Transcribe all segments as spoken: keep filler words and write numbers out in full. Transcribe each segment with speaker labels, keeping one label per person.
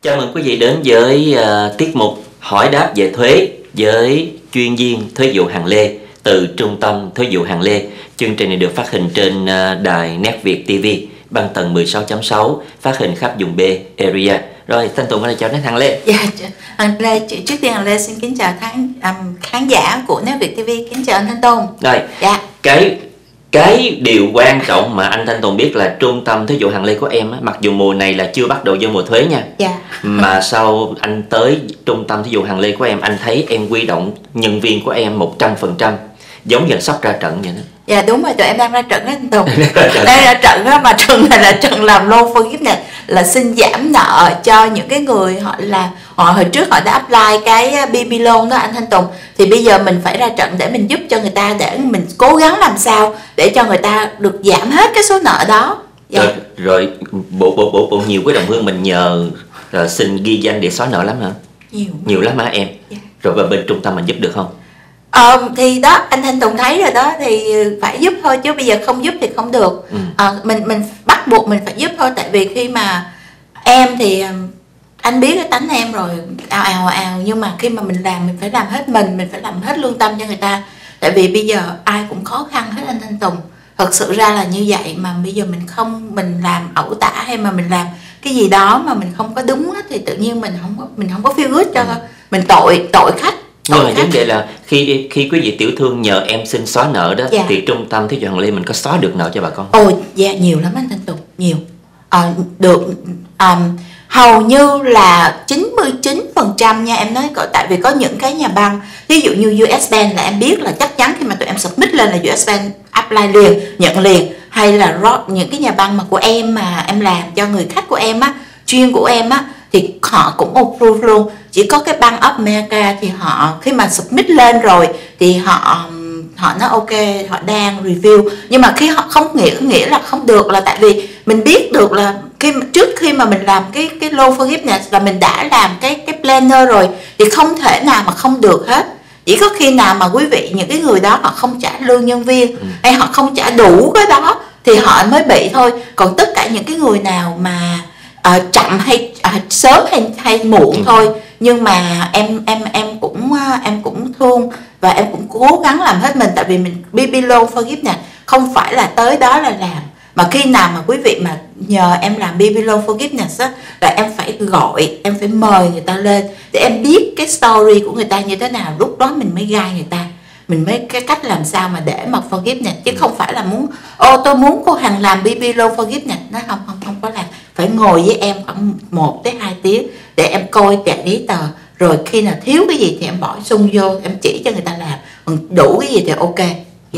Speaker 1: Chào mừng quý vị đến với uh, tiết mục hỏi đáp về thuế với chuyên viên thuế vụ Hằng Lê từ Trung tâm Thuế vụ Hằng Lê. Chương trình này được phát hình trên uh, đài Nét Việt ti vi băng tần mười sáu chấm sáu, phát hình khắp vùng B area. Rồi, Thanh Tùng có lời chào đến Hằng Lê.
Speaker 2: Dạ, Hằng Lê, trước tiên Hằng Lê xin kính chào khán um, khán giả của Nét Việt ti vi, kính chào anh Thanh Tùng.
Speaker 1: Rồi,
Speaker 2: dạ.
Speaker 1: cái cái điều quan trọng mà anh Thanh Tùng biết là Trung tâm Thuế vụ Hằng Lê của em á, mặc dù mùa này là chưa bắt đầu vô mùa thuế nha,
Speaker 2: dạ.
Speaker 1: mà sau anh tới Trung tâm Thuế vụ Hằng Lê của em, anh thấy em quy động nhân viên của em một trăm phần trăm, giống như là sắp ra trận vậy đó.
Speaker 2: Dạ đúng rồi, tụi em đang ra trận đó anh Tùng. Đây là trận đó, mà trận này là trận làm loan forgiveness, là xin giảm nợ cho những cái người họ là họ hồi trước họ đã apply cái bê bê loan đó anh Thanh Tùng. Thì bây giờ mình phải ra trận để mình giúp cho người ta, để mình cố gắng làm sao để cho người ta được giảm hết cái số nợ đó. Dạ.
Speaker 1: Rồi, rồi bộ bộ bộ bộ nhiều cái đồng hương mình nhờ rồi xin ghi danh để xóa nợ lắm hả?
Speaker 2: Nhiều.
Speaker 1: Nhiều lắm hả em?
Speaker 2: Dạ.
Speaker 1: Rồi và bên trung tâm mình giúp được không?
Speaker 2: Ờ, thì đó anh Thanh Tùng thấy rồi đó, thì phải giúp thôi, chứ bây giờ không giúp thì không được.
Speaker 1: ừ.
Speaker 2: ờ, mình mình bắt buộc mình phải giúp thôi, tại vì khi mà em thì anh biết cái tánh em rồi, ào ào ào, nhưng mà khi mà mình làm mình phải làm hết mình mình phải làm hết lương tâm cho người ta, tại vì bây giờ ai cũng khó khăn hết anh Thanh Tùng. Thật sự ra là như vậy, mà bây giờ mình không mình làm ẩu tả hay mà mình làm cái gì đó mà mình không có đúng á, thì tự nhiên mình không có mình không có feel good cho ừ. mình tội tội khách.
Speaker 1: Nhưng mà vấn đề là khi khi quý vị tiểu thương nhờ em xin xóa nợ đó, dạ. thì Trung tâm Thuế vụ Hằng Lê mình có xóa được nợ cho bà con?
Speaker 2: Ồ, dạ nhiều lắm anh Thanh Tùng, nhiều. À, được um, hầu như là chín mươi chín phần trăm nha em nói, tại vì có những cái nhà băng, ví dụ như u ét Bank là em biết là chắc chắn khi mà tụi em submit lên là u ét Bank apply liền, nhận liền, hay là những cái nhà băng mà của em mà em làm cho người khách của em á, chuyên của em á, thì họ cũng approve luôn. Chỉ có cái Bank of America thì họ khi mà submit lên rồi thì họ họ nói ok, họ đang review, nhưng mà khi họ không nghĩa nghĩa là không được, là tại vì mình biết được là khi trước khi mà mình làm cái cái loan forgiveness là mình đã làm cái cái planner rồi, thì không thể nào mà không được hết. Chỉ có khi nào mà quý vị, những cái người đó họ không trả lương nhân viên ừ. hay họ không trả đủ cái đó thì họ mới bị thôi. Còn tất cả những cái người nào mà uh, chậm hay uh, sớm hay hay muộn ừ. thôi, nhưng mà em em em cũng uh, em cũng thương và em cũng cố gắng làm hết mình, tại vì mình bê bê loan forgiveness không phải là tới đó là làm, mà khi nào mà quý vị mà nhờ em làm bê bê loan forgiveness á, là em phải gọi, em phải mời người ta lên để em biết cái story của người ta như thế nào, lúc đó mình mới guide người ta, mình mới cái cách làm sao mà để mà forgiveness, chứ không phải là muốn ô tôi muốn cô Hằng làm bê bê loan forgiveness, nó không không không có làm. Phải ngồi với em khoảng một tới hai tiếng để em coi cả giấy tờ, rồi khi nào thiếu cái gì thì em bỏ sung vô, em chỉ cho người ta làm, còn đủ cái gì thì ok. Yeah.
Speaker 1: ừ.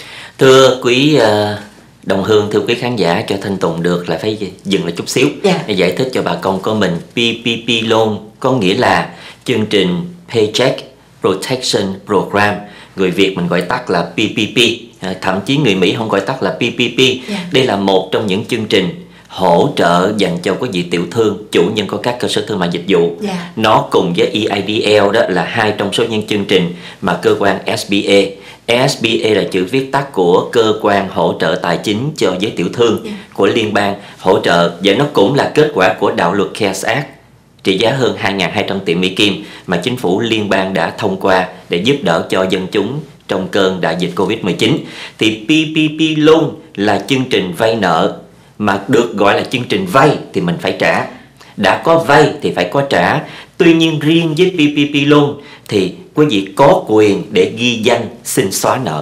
Speaker 1: Thưa quý uh, đồng hương, thưa quý khán giả, cho Thanh Tùng được là phải dừng lại chút xíu
Speaker 2: yeah.
Speaker 1: để giải thích cho bà con của mình. pê pê pê loan có nghĩa là chương trình Paycheck Protection Program, người Việt mình gọi tắt là pê pê pê, thậm chí người Mỹ không gọi tắt là pê pê pê. yeah. Đây là một trong những chương trình hỗ trợ dành cho quý vị tiểu thương, chủ nhân của các cơ sở thương mại dịch vụ.
Speaker 2: yeah.
Speaker 1: Nó cùng với e i đê lờ đó là hai trong số những chương trình mà cơ quan ét bê a, ét bê a là chữ viết tắt của cơ quan hỗ trợ tài chính cho giới tiểu thương yeah. của liên bang hỗ trợ, và nó cũng là kết quả của đạo luật CARES Act trị giá hơn hai nghìn hai trăm tỷ Mỹ Kim mà chính phủ liên bang đã thông qua để giúp đỡ cho dân chúng trong cơn đại dịch Covid mười chín. Thì pê pê pê loan là chương trình vay nợ, mà được gọi là chương trình vay thì mình phải trả, đã có vay thì phải có trả. Tuy nhiên riêng với pê pê pê loan thì quý vị có quyền để ghi danh xin xóa nợ.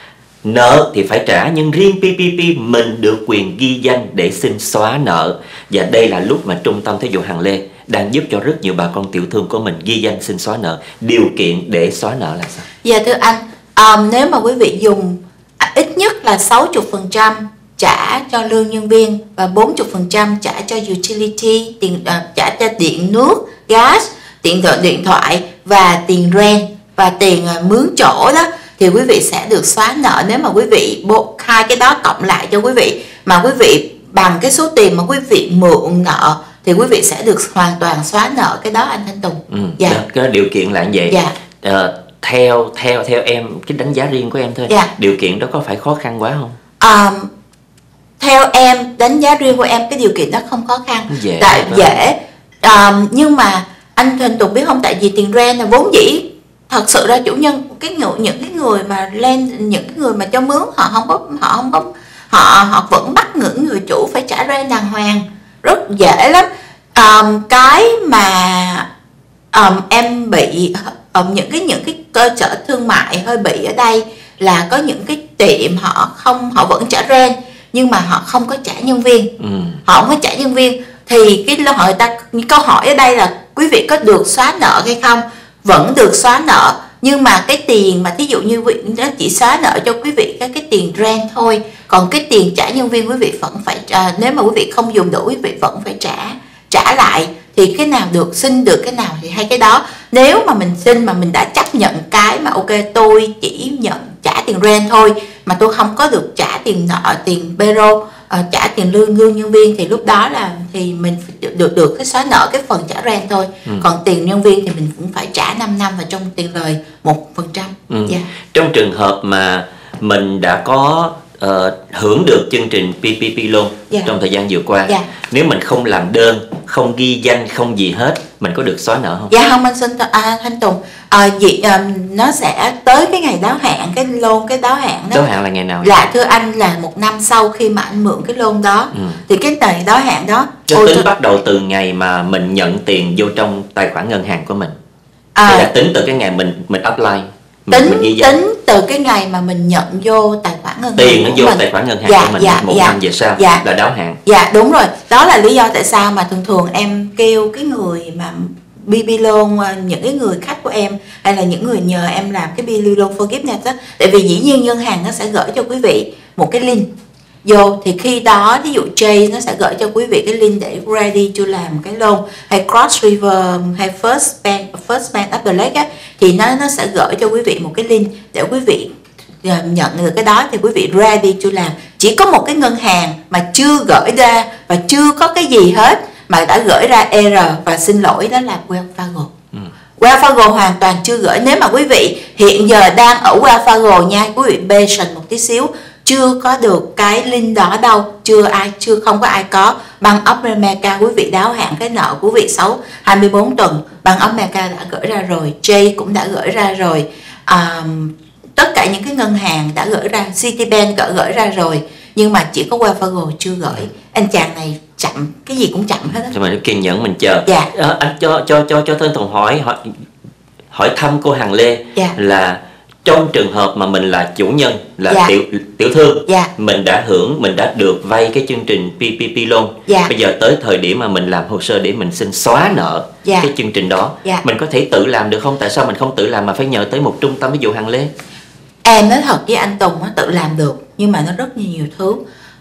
Speaker 1: Nợ thì phải trả, nhưng riêng pê pê pê mình được quyền ghi danh để xin xóa nợ. Và đây là lúc mà Trung tâm Thuế vụ Hằng Lê đang giúp cho rất nhiều bà con tiểu thương của mình ghi danh xin xóa nợ. Điều kiện để xóa nợ là sao?
Speaker 2: Dạ thưa anh, um, nếu mà quý vị dùng ít nhất là sáu mươi phần trăm trả cho lương nhân viên và bốn mươi phần trăm trả cho utility, tiền uh, trả cho điện nước, gas, tiền thoại, điện thoại và tiền rent và tiền uh, mướn chỗ đó, thì quý vị sẽ được xóa nợ. Nếu mà quý vị bộ hai cái đó cộng lại cho quý vị, mà quý vị bằng cái số tiền mà quý vị mượn nợ, thì quý vị sẽ được hoàn toàn xóa nợ cái đó anh Thanh Tùng.
Speaker 1: ừ, dạ. Đó, cái điều kiện là như vậy.
Speaker 2: dạ.
Speaker 1: uh, theo theo theo em, cái đánh giá riêng của em thôi,
Speaker 2: dạ.
Speaker 1: điều kiện đó có phải khó khăn quá không?
Speaker 2: um, Theo em, đánh giá riêng của em, cái điều kiện đó không khó khăn.
Speaker 1: Dễ,
Speaker 2: tại dễ À, nhưng mà anh Thanh Tùng biết không, tại vì tiền rent là vốn dĩ thật sự ra chủ nhân cái người, những cái người mà lên những cái người mà cho mướn họ không có họ không có họ họ vẫn bắt những người chủ phải trả rent đàng hoàng, rất dễ lắm. Um, cái mà um, em bị um, những cái những cái cơ sở thương mại hơi bị ở đây là có những cái tiệm họ không họ vẫn trả rent nhưng mà họ không có trả nhân viên, ừ. họ không có trả nhân viên thì cái câu hỏi ta câu hỏi ở đây là quý vị có được xóa nợ hay không? Vẫn được xóa nợ, nhưng mà cái tiền mà thí dụ như vị nó chỉ xóa nợ cho quý vị cái cái tiền rent thôi, còn cái tiền trả nhân viên quý vị vẫn phải à, nếu mà quý vị không dùng đủ quý vị vẫn phải trả trả lại. Thì cái nào được, xin được cái nào thì hay cái đó. Nếu mà mình xin mà mình đã chấp nhận cái mà ok tôi chỉ nhận trả tiền rent thôi mà tôi không có được trả tiền nợ, tiền payroll, uh, trả tiền lương lương nhân viên thì lúc đó là thì mình được được, được cái xóa nợ cái phần trả rent thôi. Ừ. Còn tiền nhân viên thì mình cũng phải trả năm năm và trong tiền lời một phần trăm.
Speaker 1: Ừ. Yeah. Trong trường hợp mà mình đã có uh, hưởng được chương trình pê pê pê loan, yeah, trong thời gian vừa qua, yeah, nếu mình không làm đơn, không ghi danh, không gì hết, mình có được xóa nợ không?
Speaker 2: Dạ không anh xin à, Thanh Tùng, à, gì, à, nó sẽ tới cái ngày đáo hạn cái loan, cái đáo hạn đó.
Speaker 1: Đáo hạn là ngày nào?
Speaker 2: Là thưa anh là một năm sau khi mà anh mượn cái loan đó. Ừ. Thì cái ngày đáo hạn đó
Speaker 1: nó tính tôi... bắt đầu từ ngày mà mình nhận tiền vô trong tài khoản ngân hàng của mình. À, hay là tính từ cái ngày mình mình apply, mình,
Speaker 2: tính
Speaker 1: mình ghi danh?
Speaker 2: Tính từ cái ngày mà mình nhận vô tài khoản ngân
Speaker 1: tiền
Speaker 2: hàng
Speaker 1: tiền nó vô mình. Tài khoản ngân hàng
Speaker 2: dạ,
Speaker 1: của mình,
Speaker 2: dạ,
Speaker 1: một
Speaker 2: dạ,
Speaker 1: năm về sau, dạ, là đáo hạn.
Speaker 2: Dạ đúng rồi, đó là lý do tại sao mà thường thường em kêu cái người mà pê pê loan, những cái người khách của em hay là những người nhờ em làm cái pê pê loan forgiveness đó, tại vì dĩ nhiên ngân hàng nó sẽ gửi cho quý vị một cái link vô, thì khi đó ví dụ Chase nó sẽ gửi cho quý vị cái link để ready to làm cái loan, hay Cross River hay First Bank First Bank Upper Lake á, thì nó nó sẽ gửi cho quý vị một cái link để quý vị nhận được cái đó thì quý vị ready to làm. Chỉ có một cái ngân hàng mà chưa gửi ra và chưa có cái gì hết mà đã gửi ra error và xin lỗi, đó là Wells Fargo. Ừ. Wells Fargo hoàn toàn chưa gửi. Nếu mà quý vị hiện giờ đang ở Wells Fargo nha, quý vị patient một tí xíu, chưa có được cái link đó đâu, chưa ai chưa không có ai có. Bank of America quý vị đáo hạn cái nợ của quý vị sáu hai mươi bốn tuần, Bank of America đã gửi ra rồi, J cũng đã gửi ra rồi, um, tất cả những cái ngân hàng đã gửi ra, Citibank gửi gửi ra rồi, nhưng mà chỉ có Wells Fargo chưa gửi. Anh chàng này chậm, cái gì cũng chậm hết á.
Speaker 1: Cho mình kiên nhẫn mình chờ.
Speaker 2: Dạ.
Speaker 1: À, anh cho cho cho cho Thanh Tùng hỏi hỏi hỏi thăm cô Hằng Lê, dạ, là trong trường hợp mà mình là chủ nhân, là dạ. tiểu tiểu thương, dạ, mình đã hưởng, mình đã được vay cái chương trình pê pê pê loan, dạ, bây giờ tới thời điểm mà mình làm hồ sơ để mình xin xóa nợ, dạ, cái chương trình đó, dạ, mình có thể tự làm được không? Tại sao mình không tự làm mà phải nhờ tới một trung tâm ví dụ Hằng Lê?
Speaker 2: Em nói thật với anh Tùng, nó tự làm được nhưng mà nó rất nhiều thứ.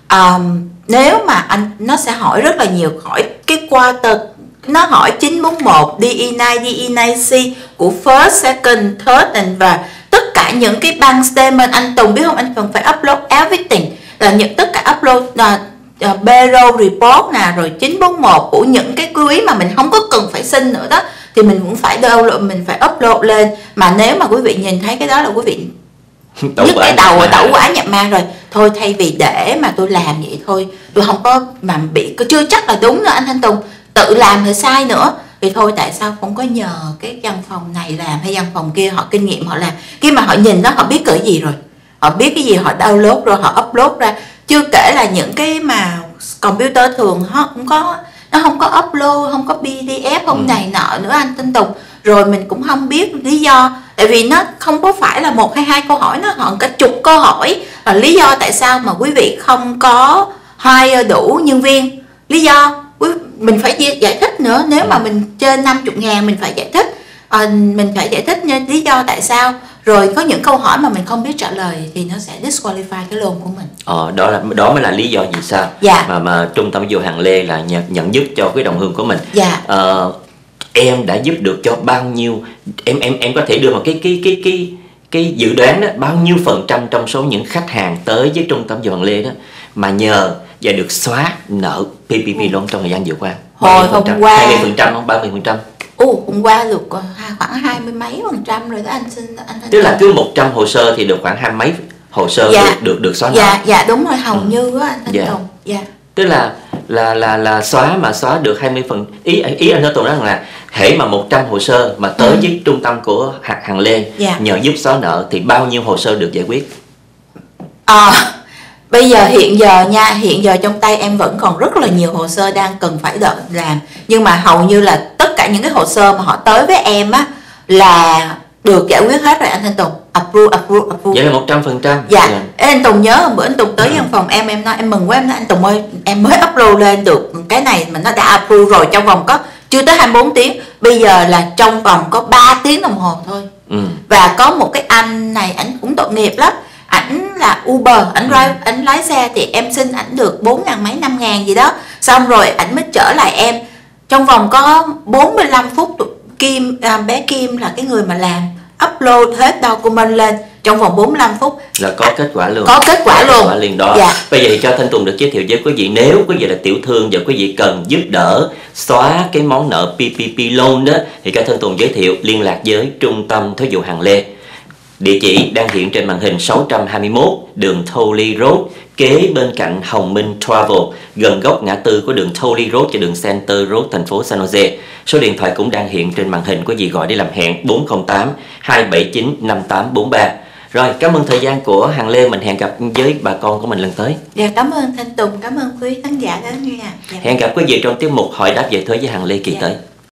Speaker 2: Um, nếu mà anh nó sẽ hỏi rất là nhiều, hỏi cái quarter, nó hỏi chín bốn một, D E chín, D E chín C của first, second, third and và tất cả những cái bank statement. Anh Tùng biết không, anh cần phải upload everything, là những tất cả upload là uh, payroll report nè, rồi chín bốn một của những cái quý mà mình không có cần phải xin nữa đó thì mình cũng phải download, mình phải upload lên. Mà nếu mà quý vị nhìn thấy cái đó là quý vị nhức cái đầu, tẩu quả nhập ma rồi. Thôi thay vì để mà tôi làm vậy thôi, tôi không có mà bị, chưa chắc là đúng nữa anh Thanh Tùng, tự làm thì sai nữa. Thì thôi tại sao không có nhờ cái văn phòng này làm hay văn phòng kia, họ kinh nghiệm họ làm. Khi mà họ nhìn đó họ biết cỡ gì rồi, họ biết cái gì họ download rồi họ upload ra. Chưa kể là những cái mà computer thường họ không có, nó không có upload, không có pê đê ép, không ừ. này nọ nữa anh Thanh Tùng. Rồi mình cũng không biết lý do, tại vì nó không có phải là một hay hai câu hỏi, nó họ cả chục câu hỏi. Và lý do tại sao mà quý vị không có hire đủ nhân viên, lý do mình phải giải thích nữa. Nếu mà mình trên năm mươi ngàn mình phải giải thích, à, mình phải giải thích nha, lý do tại sao. Rồi có những câu hỏi mà mình không biết trả lời thì nó sẽ disqualify cái loan của mình.
Speaker 1: Ờ, đó là đó mới là lý do vì sao, dạ, mà mà trung tâm ví dụ Hằng Lê là nhận, nhận giúp cho cái đồng hương của mình.
Speaker 2: Dạ.
Speaker 1: Ờ, em đã giúp được cho bao nhiêu, em em em có thể đưa một cái cái cái cái cái dự đoán đó, bao nhiêu phần trăm trong số những khách hàng tới với trung tâm ví dụ Hằng Lê đó mà nhờ và được xóa nợ pê pê pê loan trong thời gian vừa qua?
Speaker 2: Hồi hôm qua
Speaker 1: hai mươi phần trăm không, ba mươi phần trăm?
Speaker 2: Ồ, hôm qua được khoảng hai mươi mấy phần trăm rồi đó anh xin anh, anh
Speaker 1: tức là cứ một trăm hồ sơ thì được khoảng hai mấy hồ sơ, dạ, được được được xóa nợ.
Speaker 2: Dạ dạ đúng rồi, hầu ừ. như á anh Thanh
Speaker 1: dạ.
Speaker 2: Tùng. Dạ.
Speaker 1: Tức là là là là xóa mà xóa được hai mươi phần, ý ý anh nói Tùng nói rằng là hễ mà một trăm hồ sơ mà tới ừ. với trung tâm của Hằng, Hằng Lê yeah. nhờ giúp xóa nợ thì bao nhiêu hồ sơ được giải quyết?
Speaker 2: À, bây giờ hiện giờ nha, hiện giờ trong tay em vẫn còn rất là nhiều hồ sơ đang cần phải đợi làm, nhưng mà hầu như là tất cả những cái hồ sơ mà họ tới với em á là được giải quyết hết rồi anh Thanh Tùng. Approve, approve, approve.
Speaker 1: Vậy là một trăm phần trăm.
Speaker 2: Dạ. Yeah. Anh Tùng nhớ hôm bữa anh Tùng tới ừ. văn phòng em, em nói em mừng quá, em nói anh Tùng ơi, em mới upload lên được cái này mà nó đã approve rồi, trong vòng có chưa tới hai mươi bốn tiếng, bây giờ là trong vòng có ba tiếng đồng hồ thôi. Ừ. Và có một cái anh này ảnh cũng tội nghiệp lắm, ảnh là Uber, ảnh ừ. ảnh lái xe thì em xin ảnh được bốn ngàn mấy năm ngàn gì đó, xong rồi ảnh mới trở lại em trong vòng có bốn mươi lăm phút. Kim à, bé Kim là cái người mà làm upload hết document lên trong vòng bốn mươi lăm phút
Speaker 1: là có à, kết quả luôn,
Speaker 2: có kết quả
Speaker 1: có
Speaker 2: luôn
Speaker 1: kết quả liền đó. Dạ. Bây giờ thì cho Thanh Tùng được giới thiệu với quý vị, nếu quý vị là tiểu thương và quý vị cần giúp đỡ xóa cái món nợ pê pê pê loan đó thì các Thanh Tùng giới thiệu liên lạc với Trung tâm Thuế vụ Hằng Lê. Địa chỉ đang hiện trên màn hình sáu trăm hai mươi mốt đường Tolly Road, kế bên cạnh Hồng Minh Travel, gần góc ngã tư của đường Tolly Road và đường Center Road thành phố San Jose. Số điện thoại cũng đang hiện trên màn hình, quý vị gọi để làm hẹn bốn không tám hai bảy chín năm tám bốn ba. Rồi, cảm ơn thời gian của Hằng Lê, mình hẹn gặp với bà con của mình lần tới.
Speaker 2: Dạ, cảm ơn Thanh Tùng, cảm ơn quý khán giả đã nghe. Dạ.
Speaker 1: Hẹn gặp quý vị trong tiết mục Hỏi Đáp Về Thuế với Hằng Lê kỳ dạ. tới.